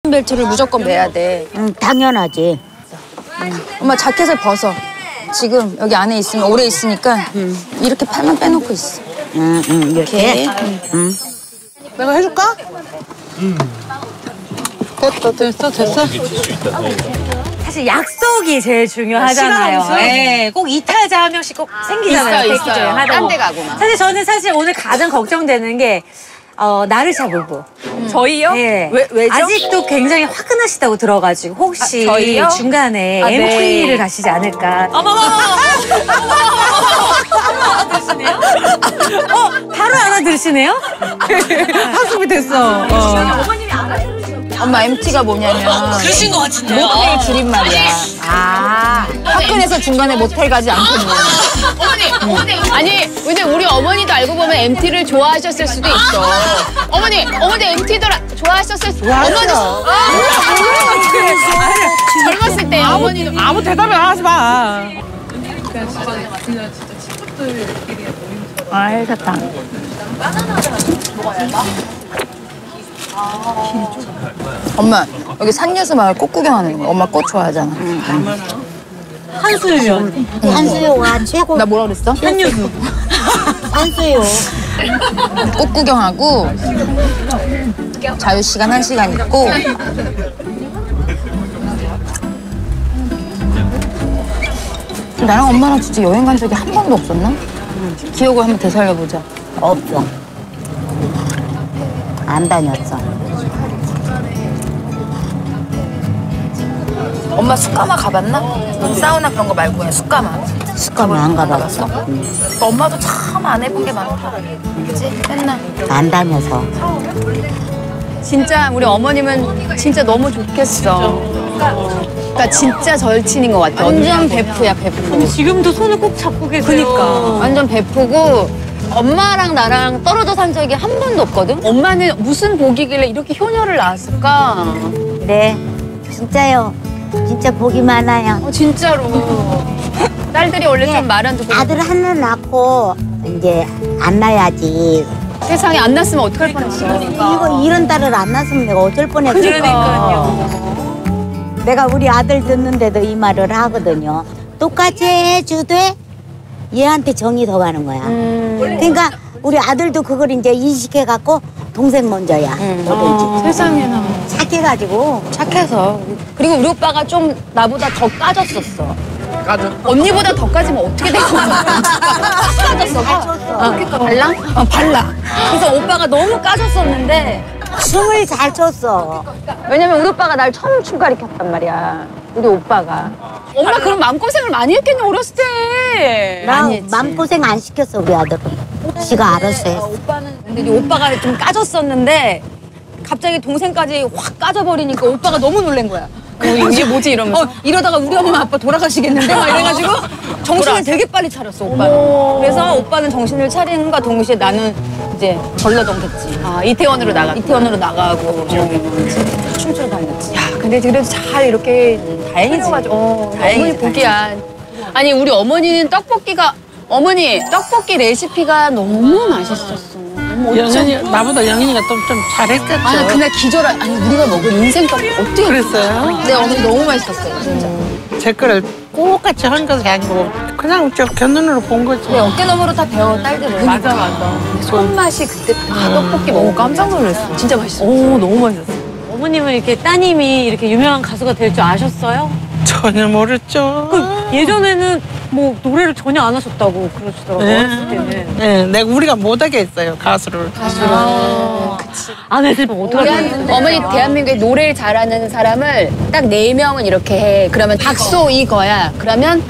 벨트를 무조건 매야 돼. 응, 당연하지. 엄마 자켓을 벗어. 지금 여기 안에 있으면 오래 있으니까 이렇게 팔만 빼놓고 있어. 이렇게. 내가 해줄까? 됐어. 사실 약속이 제일 중요하잖아요. 네, 꼭 이탈자 한 명씩 꼭 생기잖아요. 있어요. 딴 데 가고 막. 사실 오늘 가장 걱정되는 게 나르샤 부부. 저희요? 네. 왜죠? 아직도 굉장히 화끈하시다고 들어가지고 혹시 저희요? 중간에 MT를 가시지 않을까. 알아들으시네요? 바로 알아들으시네요? 학습이 됐어. 어머님이 알아들으시네요. 엄마 MT가 뭐냐면 그러신 것 같은데요? 모텔 줄임말이야. 화끈해서 중간에 모텔 가지 않겠네. 어머니, 아니, 근데 우리 어머니도 알고 보면 MT를 좋아하셨을 수도 있어. 어머니 MT도 좋아하셨을 수도 있어. 좋아하죠. 젊었을 때 어머니도. 아무 대답을 하지 마. 알겠다. 엄마 여기 산예수 마을 꽃 구경하는 거. 엄마 꽃 좋아하잖아. 한수유면. 한수요가 최고. 나 뭐라 그랬어? 한유수. 한수요. 꽃 구경하고 자유 시간 1시간 있고. 나랑 엄마랑 진짜 여행 간 적이 한 번도 없었나? 기억을 한번 되살려보자. 없어. 안 다녔어. 엄마 숯가마 가봤나? 사우나 그런 거 말고 그냥 숯가마. 습관은 안 가봤어. 엄마도 참 안 해본 게 많다. 그치? 맨날. 안 다녀서. 진짜 우리 어머님은 진짜 너무 좋겠어. 그러니까 진짜 절친인 것 같아. 완전 베프야, 베프. 지금도 손을 꼭 잡고 계세요. 그니까. 완전 베프고 엄마랑 나랑 떨어져 산 적이 한 번도 없거든? 엄마는 무슨 복이길래 이렇게 효녀를 낳았을까? 네, 진짜요. 진짜 복이 많아요. 진짜로. 딸들이 원래 네, 좀 말 안 듣고 아들 하나 낳고 이제 안 낳아야지. 세상에 안 낳았으면 어떡할 뻔했어. 이거 이런 딸을 안 낳았으면 내가 어쩔 뻔했어. 그러니까요. 내가 우리 아들 듣는데도 이 말을 하거든요. 똑같이 해주되 얘한테 정이 더 가는 거야. 그러니까 우리 아들도 그걸 이제 인식해갖고 동생 먼저야. 뭐든지. 세상에나. 착해가지고. 착해서. 그리고 우리 오빠가 좀 나보다 더 까졌었어. 가져. 언니보다 더 까지면 어떻게 된 거야? 까졌어. 발랑? 발라. 그래서 오빠가 너무 까졌었는데 춤을 잘 췄어. 왜냐면 우리 오빠가 날 처음 춤 가르쳤단 말이야. 우리 오빠가. 엄마 그럼 마음고생을 많이 했겠네, 어렸을 때. 나 많이 했지. 맘고생 안 시켰어, 우리 아들은. 지가 알아서 했어. 근데 우리 오빠가 좀 까졌었는데 갑자기 동생까지 확 까져버리니까 오빠가 너무 놀란 거야. 이게 뭐지 이러면서. 이러다가 우리 엄마 아빠 돌아가시겠는데? 막 이래가지고 정신을 되게 빨리 차렸어, 오빠는. 그래서 오빠는 정신을 차리는과 동시에 나는 이제 전라동겠지. 아, 이태원으로 나가. 이태원으로 나가고 춤추러 다녔지. 야, 근데 그래도 잘 이렇게 다행이지. 다행이지. 다행이지. 복이야. 아니, 우리 어머니는 어머니, 떡볶이 레시피가 너무 맛있었어. 너무 영현이 나보다 영현이가 좀 잘했겠죠. 아니 그날 아니 우리가 먹은 인생 떡볶이 어떻게 그랬어요? 내 어머니 너무 맛있었어요 진짜. 제 거를 똑같이 한 것이 아니고 그냥 저 견눈으로 본 거지. 내 어깨너머로 다 배워 딸들은. 맞아. 손맛이 그때 떡볶이 먹고 깜짝 놀랐어. 진짜 맛있어. 오, 너무 맛있었어. 어머님은 이렇게 따님이 이렇게 유명한 가수가 될 줄 아셨어요? 전혀 모르죠. 예전에는 뭐 노래를 전혀 안 하셨다고 그러시더라고요. 어렸을 때는. 네, 내가 우리가 못하게 했어요 가수를. 안 했으면 어떡하지? 어머니 대한민국에 노래를 잘하는 사람을 딱 4명은 이렇게 해. 그러면 박소 이거야. 그러면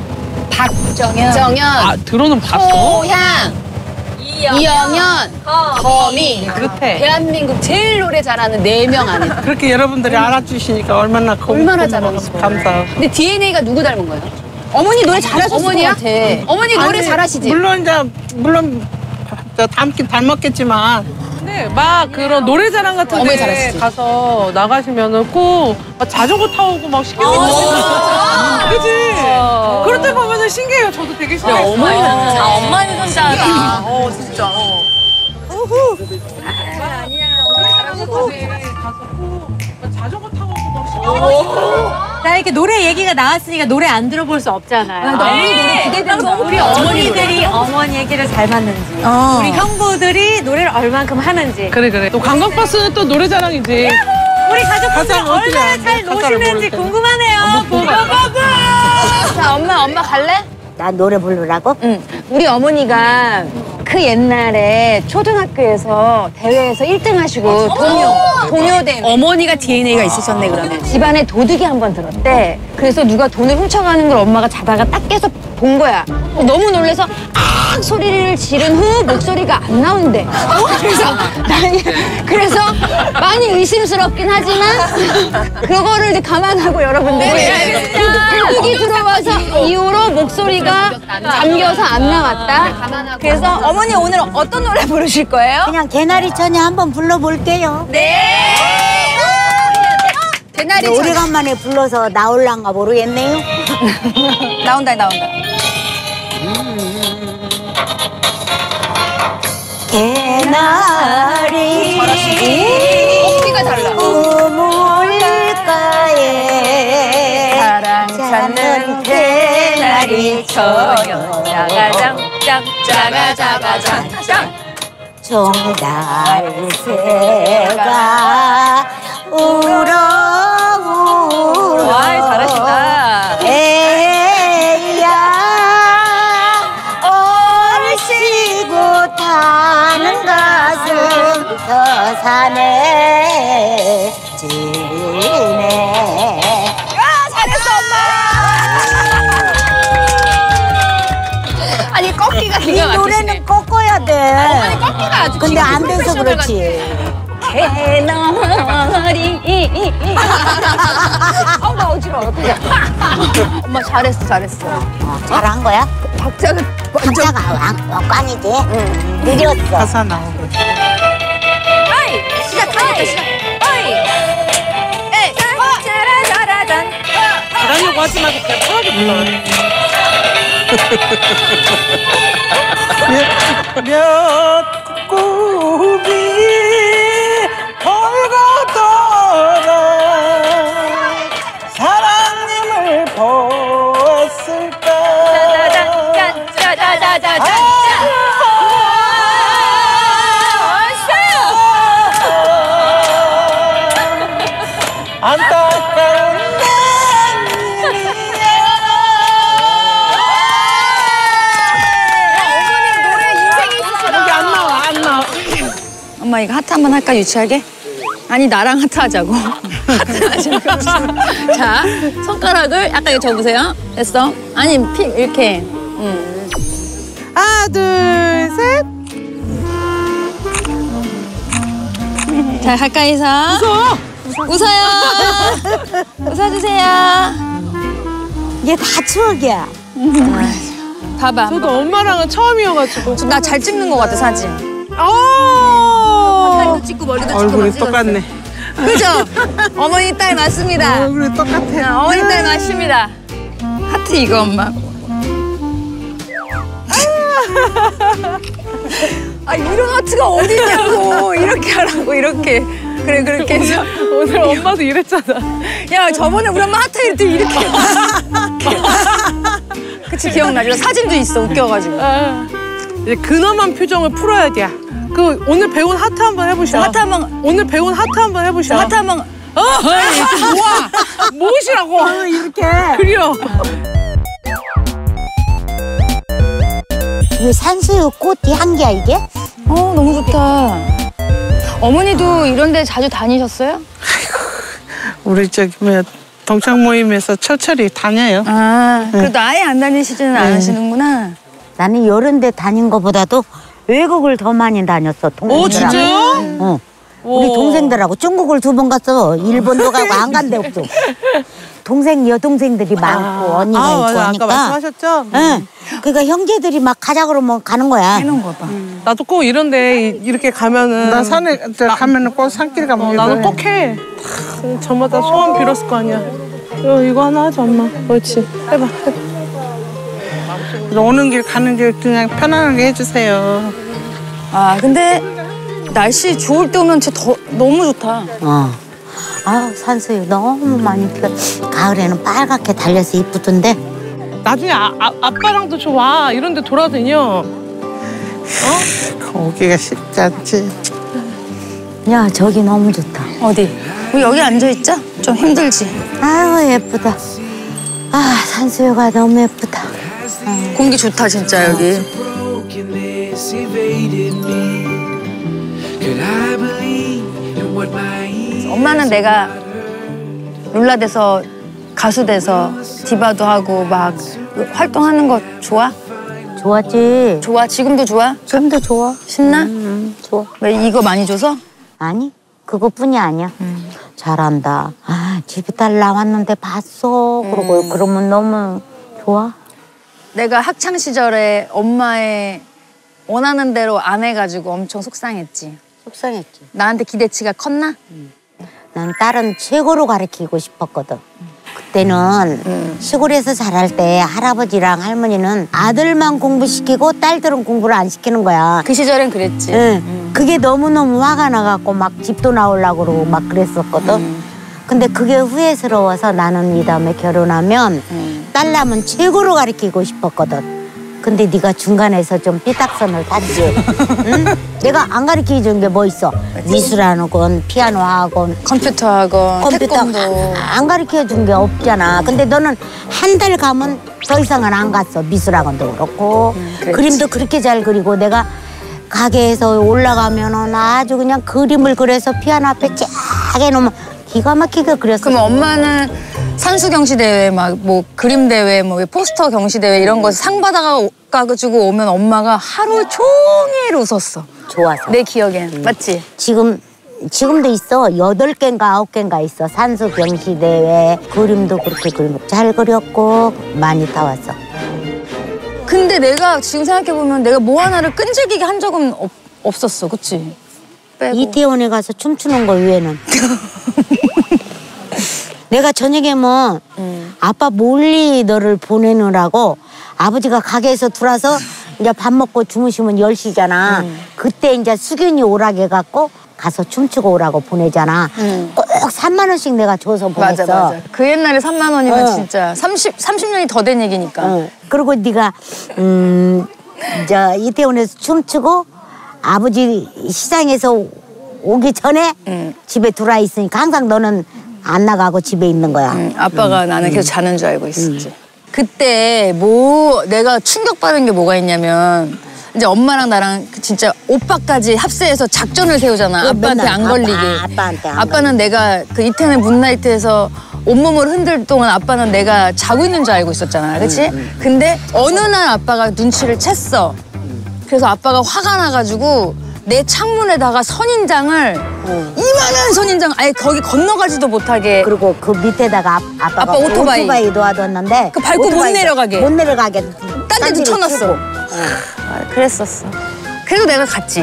박정현, 들어는 봤어. 소향, 이영현, 거미. 그렇대. 대한민국 제일 노래 잘하는 4명 안에. 그렇게 여러분들이 알아주시니까 얼마나 잘하겠어. 감사하고. 근데 DNA가 누구 닮은 거예요? 어머니 노래 잘하셨을 어머니야? 것 같아. 어머니 노래 아니, 잘하시지? 물론 닮긴 닮았겠지만 네, 막 그런 노래자랑 같은 어머니 데 잘하시지? 가서 나가시면은 꼭 막 자전거 타고 막 신기하게 그치? 그럴 때 보면은 신기해요. 저도 되게 신기해요. 엄마는 혼자다. 진짜. 아니야. 노래 잘하는 곳에 가서 꼭 자전거 타고 나 이렇게 노래 얘기가 나왔으니까 노래 안 들어볼 수 없잖아요. 너무 노래 기대된다. 우리 어머니들이 어머니 얘기를 잘 맞는지, 우리 형부들이 노래를 얼만큼 하는지, 그래. 또 관광버스는 또 노래자랑이지. 우리 가족분들 가사는 어떻게 얼마나 아는데? 잘 가사를 노시는지 모르는데. 궁금하네요. 보고보고. 자, 엄마 갈래? 나 노래 부르라고? 응. 우리 어머니가 그 옛날에 초등학교에서 대회에서 1등 하시고 동요 대회. 어머니가 DNA가 있으셨네, 그러면. 집안에 도둑이 한 번 들었대. 그래서 누가 돈을 훔쳐가는 걸 엄마가 자다가 딱 깨서 본 거야. 너무 놀래서 악 소리를 지른 후 목소리가 안 나온대. 그래서 많이 의심스럽긴 하지만 그거를 이제 감안하고 여러분들 도둑이 들어와서 이후로 목소리가 잠겨서 안 나왔다. 그래서 어머니 오늘 어떤 노래 부르실 거예요? 그냥 개나리 처녀 한번 불러볼게요. 개나리 오래간만에 불러서 나올란가 모르겠네요. 나온다. 개나리 목소리가 달라. 우물가에 사랑 찾는 개나리 처녀 짜가장짱 종달새가 울어 와 잘하신다. 에야 얼씨구 타는 가슴 서산에 지네. 아니, 꺾기가 이 기가 막히시네. 노래는 꺾어야 돼. 꺾기가 아주 근데 기가 안 돼서 프로페셔널 그렇지. 개나리 나 어지러워. 엄마 잘했어. 잘한 거야? 박자는 박자가 꽝이지? 느렸어. 가사 나오고. 잘하려고 하지 말고 그냥 편하게 불러. 몇 꿈이 돌고 돌아 사랑님을 보았을까. 안타까운 엄마 이거 하트 한번 할까 유치하게? 아니 나랑 하트 하자고. 하트 하자고. 자 손가락을 아까 이거 접으세요. 됐어? 아니 이렇게. 하나 둘 셋. 자 가까이서. 웃어요. 웃어주세요. 이게 다 추억이야. 봐봐. 저도 엄마랑은 처음이어가지고. 나 잘 찍는 것 같아 사진. 오. 찍고 머리도 찍고 얼굴이 똑같네. 그죠? 어머니 딸 맞습니다. 얼굴이 똑같아. 어머니 딸 맞습니다. 하트 이거 엄마. 아 이런 하트가 어디냐고. 이렇게 하라고 이렇게. 그래 그렇게 해서 오늘 엄마도 이랬잖아. 야 저번에 우리 엄마 하트 할 때 이렇게. 그치 기억나죠? 사진도 있어 웃겨가지고. 이제 근엄한 표정을 풀어야 돼. 그 오늘 배운 하트 한번 해보셔. 하트 한번. 오늘 배운 하트 한번 해보셔. 하트 한번. 이렇게 모아. 모으시라고. 이렇게. 그래요. 이거 산수유 꽃이 향기야 이게? 너무 좋다. 어머니도 이런 데 자주 다니셨어요? 우리 저기 뭐야 동창 모임에서 철철이 다녀요. 아, 그래도 아예 안 다니시지는 않으시는구나. 나는 이런 데 다닌 거보다도 외국을 더 많이 다녔어. 동생들하고. 오 진짜요? 응. 우리 동생들하고 중국을 2번 갔어. 일본도 가고 안 간 데 없어. 동생 여동생들이 많고 언니가 있고 맞아. 하니까. 아까 말씀하셨죠? 응. 그러니까 형제들이 막 가자 그러면 가는 거야. 해놓은 거 봐. 나도 꼭 이런데 이렇게 가면은 나 산에 가면은 꼭 산길 가면 나도 꼭 해. 저마다 소원 빌었을 거 아니야. 이거 하나 하자 엄마. 그렇지. 해봐. 오는 길 가는 길 그냥 편안하게 해주세요. 아, 근데 날씨 좋을 때 오면 진짜 너무 좋다. 아우 산수유 너무 많이 피가 가을에는 빨갛게 달려서 이쁘던데 나중에 아빠랑도 좋아 이런 데 돌아다녀. 오기가 쉽지 않지. 야 저기 너무 좋다. 어디? 우리 여기 앉아있자? 좀 힘들지? 아유 예쁘다. 아 산수유가 너무 예쁘다. 공기 좋다 진짜 여기. 엄마는 내가 룰라 돼서 가수 돼서 디바도 하고 막 활동하는 거 좋아? 좋았지. 좋아? 지금도 좋아? 지금도 좋아. 신나? 좋아. 왜 이거 많이 줘서? 아니 그것뿐이 아니야. 잘한다. 아 집에 딸 나왔는데 봤어. 그러고 그러면 너무 좋아. 내가 학창 시절에 엄마의 원하는 대로 안 해가지고 엄청 속상했지. 속상했지. 나한테 기대치가 컸나? 난 딸은 최고로 가르치고 싶었거든. 그때는 시골에서 자랄 때 할아버지랑 할머니는 아들만 공부시키고 딸들은 공부를 안 시키는 거야. 그 시절엔 그랬지. 응. 그게 너무너무 화가 나갖고 막 집도 나오려고 그러고 막 그랬었거든. 근데 그게 후회스러워서 나는 이 다음에 결혼하면 딸 낳으면 최고로 가르치고 싶었거든. 근데 네가 중간에서 좀 삐딱선을 탔지. 응? 내가 안 가르쳐준 게 뭐 있어? 미술학원, 피아노 학원, 컴퓨터 학원, 태권도. 안 가르쳐준 게 없잖아. 근데 너는 한 달 가면 더 이상은 안 갔어. 미술학원도 그렇고 그림도 그렇게 잘 그리고 내가 가게에서 올라가면은 아주 그냥 그림을 그려서 피아노 앞에 쫙 해놓으면 기가 막히게 그렸어. 그럼 엄마는 산수 경시 대회 막 뭐 그림 대회 뭐 포스터 경시 대회 이런 거 상 받아가지고 오면 엄마가 하루 종일 웃었어. 좋아서. 내 기억엔 맞지? 지금도 있어. 8개인가 9개인가 있어. 산수 경시 대회 그림도 그렇게 그리고 잘 그렸고 많이 타왔어. 근데 내가 지금 생각해 보면 내가 뭐 하나를 끈질기게 한 적은 없었어, 그치? 빼고. 이태원에 가서 춤추는 거 외에는. 내가 저녁에 뭐 아빠 몰리 너를 보내느라고 아버지가 가게에서 들어와서 이제 밥 먹고 주무시면 10시잖아. 그때 이제 수균이 오라게 갖고 가서 춤추고 오라고 보내잖아. 꼭 3만 원씩 내가 줘서 보냈어. 맞아. 그 옛날에 3만 원이면 진짜 30년이 더 된 얘기니까. 그리고 네가 이제 이태원에서 춤추고 아버지 시장에서 오기 전에 집에 들어와 있으니까 항상 너는 안 나가고 집에 있는 거야. 아빠가 나는 계속 자는 줄 알고 있었지. 그때 뭐 내가 충격받은 게 뭐가 있냐면 이제 엄마랑 나랑 진짜 오빠까지 합세해서 작전을 세우잖아. 아빠한테 안 걸리게. 아빠는 내가 그 이태원 문나이트에서 온몸을 흔들 동안 아빠는 내가 자고 있는 줄 알고 있었잖아. 그치? 근데 어느 날 아빠가 눈치를 챘어. 그래서 아빠가 화가 나가지고 내 창문에다가 선인장을 이만한 선인장 아예 거기 건너가지도 못하게 그리고 그 밑에다가 아빠가 오토바이 놓아뒀는데 그 밟고 못 내려가게 딴 데도 쳐놨어. 그랬었어. 그래도 내가 갔지.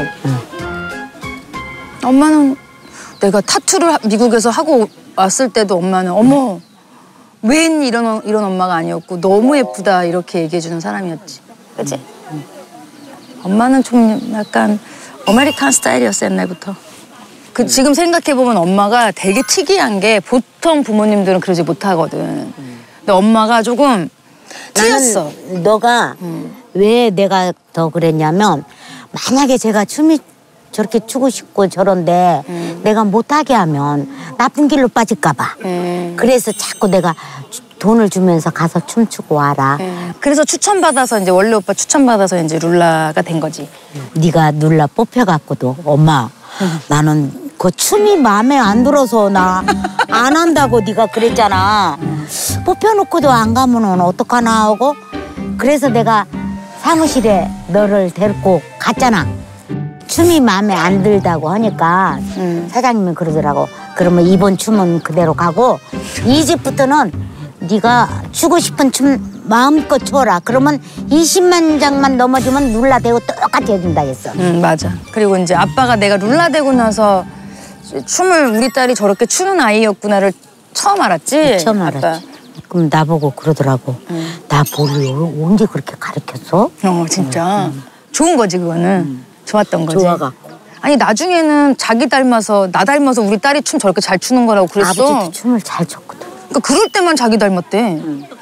엄마는 내가 타투를 미국에서 하고 왔을 때도 엄마는 어머 웬 이런 엄마가 아니었고 너무 예쁘다 이렇게 얘기해주는 사람이었지. 그치? 엄마는 좀 약간 아메리칸 스타일이었어 옛날부터. 지금 생각해보면 엄마가 되게 특이한 게 보통 부모님들은 그러지 못하거든. 근데 엄마가 조금 튀었어. 나는 너가 왜 내가 더 그랬냐면 만약에 제가 춤이 저렇게 추고 싶고 저런데 내가 못하게 하면 나쁜 길로 빠질까 봐. 그래서 자꾸 내가 돈을 주면서 가서 춤추고 와라. 그래서 추천받아서 이제 원래 오빠 추천받아서 이제 룰라가 된 거지. 네가 룰라 뽑혀갖고도 엄마 나는 그 춤이 마음에 안 들어서 나 안 한다고 네가 그랬잖아. 뽑혀놓고도 안 가면은 어떡하나 하고 그래서 내가 사무실에 너를 데리고 갔잖아. 춤이 마음에 안 들다고 하니까 사장님이 그러더라고. 그러면 이번 춤은 그대로 가고 이 집부터는 네가 추고 싶은 춤 마음껏 춰라. 그러면 20만 장만 넘어지면 룰라 되고 똑같이 해준다 했어. 맞아. 그리고 이제 아빠가 내가 룰라 되고 나서 춤을 우리 딸이 저렇게 추는 아이였구나를 처음 알았지? 처음 알았지. 아빠. 그럼 나보고 그러더라고. 나 뭘 언제 그렇게 가르쳤어? 진짜. 좋은 거지 그거는. 좋았던 거지. 좋아갖고. 아니 나중에는 자기 닮아서 나 닮아서 우리 딸이 춤 저렇게 잘 추는 거라고 그랬어. 아버지도 춤을 잘 췄거든. 그러니까 그럴 때만 자기 닮았대.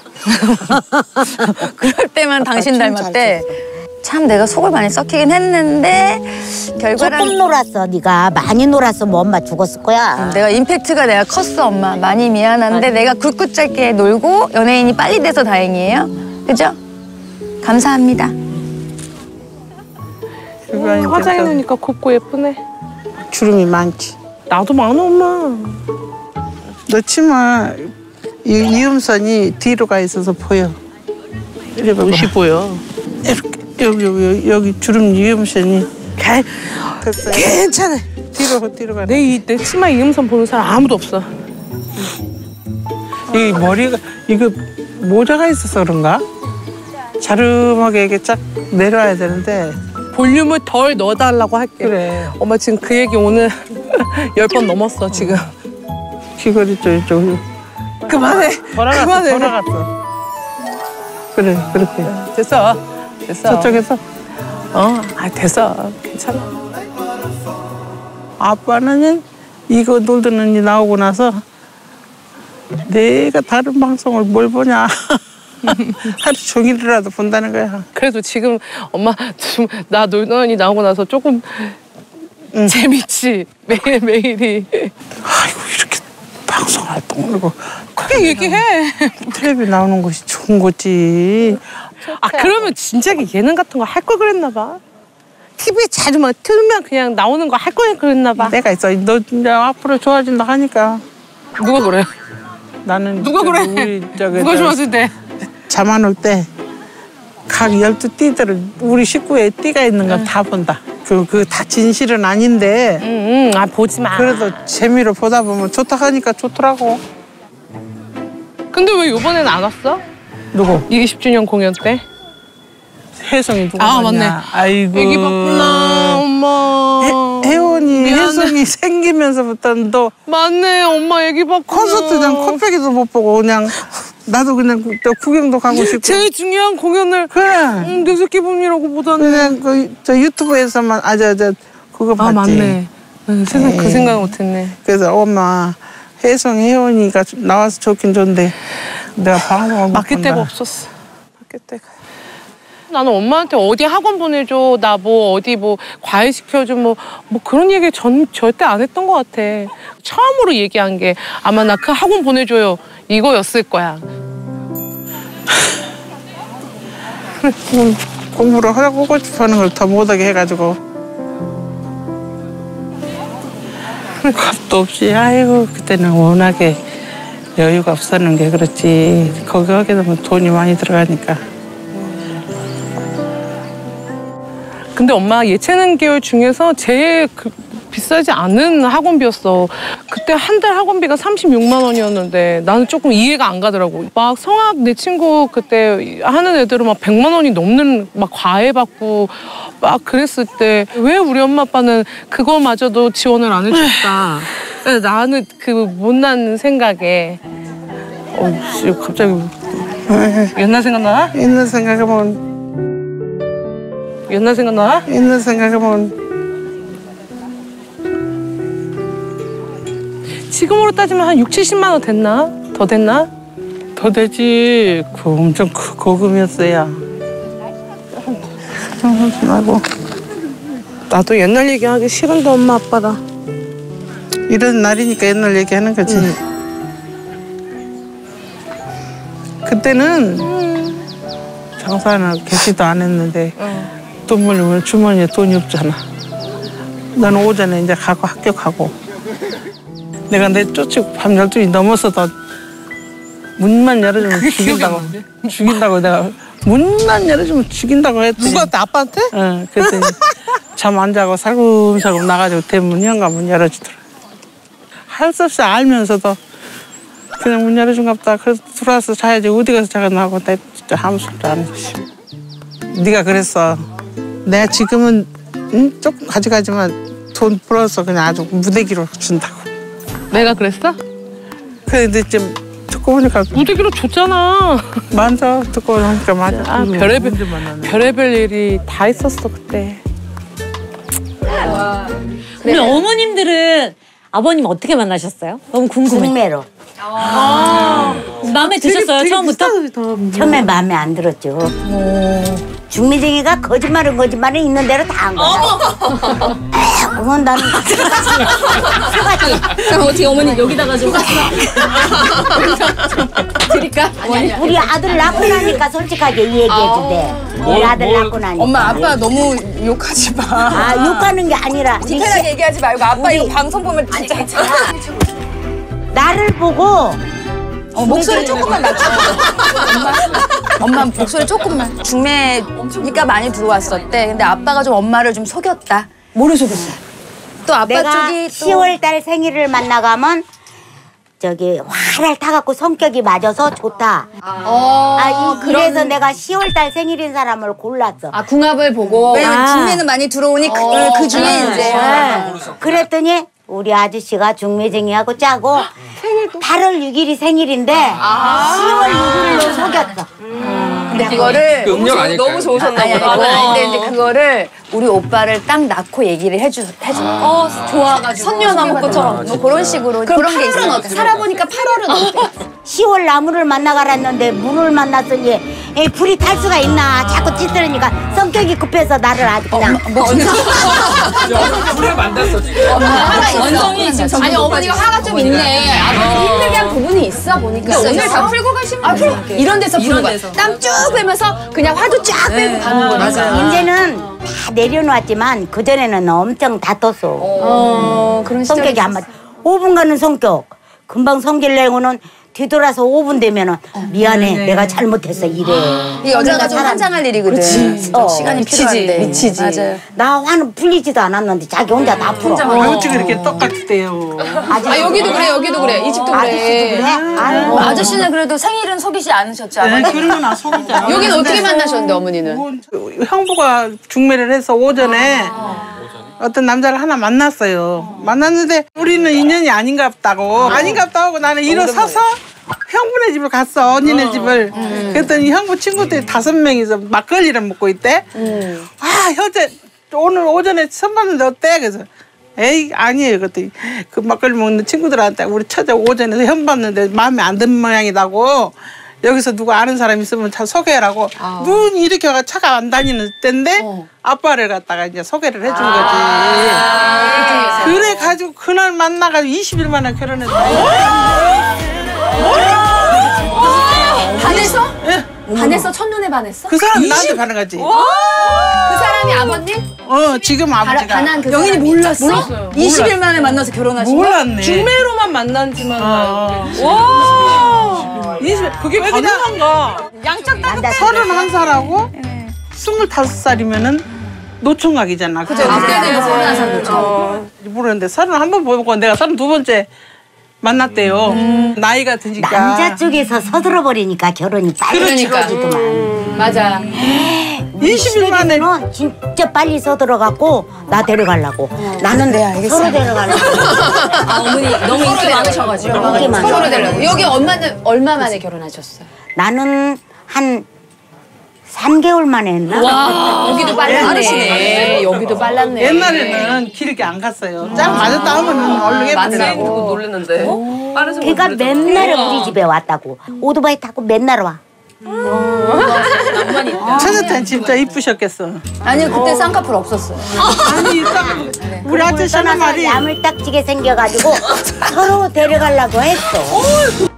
그럴 때만 당신 닮았대. 참 내가 속을 많이 썩히긴 했는데 결과는 조금 놀았어. 네가 많이 놀았어. 뭐 엄마 죽었을 거야. 내가 임팩트가 내가 컸어 엄마. 많이 미안한데 내가 굵고 짧게 놀고 연예인이 빨리 돼서 다행이에요. 그죠? 감사합니다. 화장해 놓으니까 곱고 예쁘네. 주름이 많지. 나도 많아 엄마. 너 치마 이음선이 뒤로 가 있어서 보여. 이래 봐봐. 옷이 보여. 이렇게 여기 주름 이음선이 됐어요. 괜찮아. 뒤로 가. 내 치마 이음선 보는 사람 아무도 없어. 이 머리가 이거 모자가 있어서 그런가? 자름하게 이게 쫙 내려와야 되는데. 볼륨을 덜 넣어달라고 할게. 그래. 엄마 지금 그 얘기 오늘 10번 넘었어 지금. 귀걸이 쪽. 그만해. 그만해. 돌아갔어. 그래 그렇게. 됐어. 저쪽에서 됐어. 괜찮아. 아빠는 이거 놀던 언니 나오고 나서 내가 다른 방송을 뭘 보냐. 하루 종일이라도 본다는 거야. 그래도 지금 엄마 좀 나 놀던 언니 나오고 나서 조금 재밌지. 매일매일이. 아이고 이렇게 방송 활동을 하고 그게 얘기해. 텔레비 나오는 것이 좋은 거지. 그러면 진작에 예능 같은 거 할 걸 그랬나 봐. TV에 자주 막 틀면 그냥 나오는 거 할 걸 그랬나 봐. 내가 있어. 너 이제 앞으로 좋아진다 하니까. 누가 그래? 나는 누가 그래? 우리 누가 좋아진대? 잠 안 올 때 각 12띠들을 우리 식구에 띠가 있는 건 다 본다. 그 다 진실은 아닌데. 보지 마. 그래도 재미로 보다 보면 좋다 하니까 좋더라고. 근데 왜 이번에는 안 왔어? 누구? 20주년 공연 때? 혜성이 누구? 맞네. 아이고. 애기 봤구나, 엄마. 혜원이 미안해. 혜성이 생기면서부터는 너 맞네, 엄마 애기 봤구나. 콘서트장 코빼기도 못 보고 그냥 나도 그냥 또 구경도 가고 싶고. 제일 중요한 공연을 그래. 내 새끼 봄이라고 보다는. 그냥 저 유튜브에서만 그거 봤지. 맞네. 그 생각 못했네. 그래서 엄마 혜성 혜원이가 나와서 좋긴 좋은데 내가 방송을 못 맡길 본다. 데가 없었어. 맡길 데가. 나는 엄마한테 어디 학원 보내줘, 나 뭐 어디 뭐 과외 시켜줘, 뭐 그런 얘기 절대 안 했던 것 같아. 처음으로 얘기한 게 아마 나 그 학원 보내줘요 이거였을 거야. 공부를 하고 싶어하는 걸 더 못하게 해가지고 겁도 없이 아이고 그때는 워낙에 여유가 없었는 게 그렇지. 거기 하게 되면 돈이 많이 들어가니까. 근데 엄마 예체능 계열 중에서 제일 비싸지 않은 학원비였어. 그때 한 달 학원비가 36만 원이었는데 나는 조금 이해가 안 가더라고. 막 성악 내 친구 그때 하는 애들은 막 100만 원이 넘는 막 과외 받고 막 그랬을 때 왜 우리 엄마 아빠는 그거마저도 지원을 안 해줬다. 나는 그 못난 생각에 갑자기 옛날 생각나? 있는 생각하면 옛날 생각나? 있는 생각하면 지금으로 따지면 한 60~70만 원 됐나? 더 됐나? 더 되지. 그 엄청 고금이었어야. 하고 나도 옛날 얘기하기 싫은데 엄마 아빠랑. 이런 날이니까 옛날 얘기하는 거지. 그때는 장사는 개시도 안 했는데 돈 벌려면 주머니에 돈이 없잖아. 나는 오전에 이제 가고 학교 가고 내가 내 쫓고 밤 12시 넘어서도 문만 열어주면 죽인다고 내가 문만 열어주면 죽인다고 했더니 누구한테? 아빠한테? 응, 그랬더니 잠 안 자고 살금살금 나가지고 대문 현관문 열어주더라. 할 수 없이 알면서도 그냥 문 열어준가 보다. 그래서 들어와서 자야지 어디 가서 자겠나 하고 나 진짜 아무 소리도 안 했지. 네가 그랬어. 내가 지금은 조금 가져가지만 돈 벌어서 그냥 아주 무대기로 준다고. 내가 그랬어? 근데 좀 듣고 보니까 무대기로 줬잖아. 맞아. 듣고 보니까 맞아. 별의별 일이 다 있었어 그때. 우리 어머님들은 아버님 어떻게 만나셨어요? 너무 궁금해. 중매로. 마음에 드셨어요 처음부터? 처음에 마음에 안 들었죠. 중매쟁이가 거짓말은 있는 대로 다 한 거야. 그건 나는 속았지. 그럼 어떻게 어머니 여기다가 좀 그러니까 우리 아들 낳고 나니까 솔직하게 이 얘기해준대. 우리 아들 낳고 나니까. 엄마 아빠 너무 욕하지 마. 아, 욕하는 게 아니라 디테일하게 얘기하지 말고 아빠 이거 방송 보면 진짜 나를 보고 목소리 조금만 낮춰. 엄마 목소리 조금만. 중매니까 많이 들어왔었대. 근데 아빠가 좀 엄마를 좀 속였다. 뭐를 속였어? 또 아빠 내가 쪽이 또 10월달 생일을 만나가면 저기 화를 타갖고 성격이 맞아서 좋다. 그래서 내가 10월달 생일인 사람을 골랐어. 궁합을 보고. 왜냐면 중매는 많이 들어오니 그 중에 이제. 그랬더니 우리 아저씨가 중매쟁이하고 짜고 8월 6일이 생일인데 10월 6일로 속였어. 근데 그거를 음력 아닐까요? 너무 좋으셨나 아니, 보다. 근데 이제 그거를 우리 오빠를 딱 낳고 얘기를 해줘. 좋아가지고. 선녀나무꽃처럼. 뭐 그런 식으로. 그런 게 있어. 살아보니까 8월은 어때? 10월 나무를 만나가랐는데 물을 만났더니 에이, 불이 탈 수가 있나 자꾸 찌들으니까 성격이 급해서 나를 아주 그냥 불에 만났어 지금. 원성이 지금 아니 어머니가 화가 좀 있네. 아버님 힘들게 한 부분이 있어 보니까. 오늘 다 풀고 가시면 돼. 이런 데서 푸는 거야. 땀 쭉 빼면서 그냥 화도 쫙 빼고 가는 거야. 이제는 다 내려놓았지만 그전에는 엄청 다퉜어. 그런 성격이 한 마디 5분 가는 성격 금방 성질 내고는 뒤돌아서 5분 되면은 미안해 내가 잘못했어 이래. 이 여자가 좀 환장할 일이거든. 시간이 필요한데. 미치지. 맞아요. 나 화는 풀리지도 않았는데 자기 혼자 다 풀어. 어떻게 이렇게 똑같대요. 여기도 그래 여기도 그래 이 집도 아저씨도 그래. 그래? 아이고. 아저씨는 그래도 생일은 속이지 않으셨죠? 네, 그러면 나 속이잖아. 여기는 어떻게 만나셨는데 어머니는? 형부가 중매를 해서 오전에 어떤 남자를 하나 만났어요. 만났는데 우리는 인연이 아닌갑다고 하고 나는 일어서서 형부네 집을 갔어. 언니네 집을. 그랬더니 형부 친구들이 5명이서 막걸리를 먹고 있대. 현재 오늘 오전에 처음 봤는데 어때? 그래서 에이 아니에요. 그랬더니 그 막걸리 먹는 친구들한테 우리 처제 오전에 현 봤는데 마음에 안 드는 모양이라고. 여기서 누가 아는 사람 있으면 차 소개해라고. 눈 이렇게 차가 안 다니는 때인데 아빠를 갖다가 이제 소개를 해준 거지. 그래 가지고 그날 만나가지고 20일 만에 결혼했다. 반했어? 예. 반했어? 첫눈에 반했어? 그 사람 나한테 반응하지. 그 사람이 아버님? 지금 아버지가. 반한 그 영인이 몰랐어? 몰랐어요. 20일 만에 만나서 결혼하신 거야? 몰랐네. 중매로만 만난지만 알고. 그게 왜 가능한가? 양쪽 다 31살하고 25살이면은 노총각이잖아. 그죠? 모르는데 31번 보고 내가 32번째 만났대요. 나이가 드니까. 남자 쪽에서 서들어 버리니까 결혼이 빨리 이루어지더만. 맞아. 20일 만에 는 진짜 빨리 서들어갖고 나 데려가려고. 나는 서로 데려가려고. 어머니 너무 인기 많으셔가지고. 인기 많아. 서로 되려고. 여기 엄마는 얼마 만에 결혼하셨어요? 나는 한 3개월 만에 했나? 와 여기도 빨랐네. 여기도 빨랐네. 옛날에는 길게 안 갔어요. 짱 맞았다 하면은 얼른 해보더라고. 놀랐는데. 그러니까 맨날 우리 집에 왔다고. 오토바이 타고 맨날 와. 처제한테 진짜 이쁘셨겠어. 아니 그때 쌍꺼풀 없었어요. 아니 딱 우리 아저씨 하는 말이 야물딱지게 생겨가지고 서로 데려가려고 했어.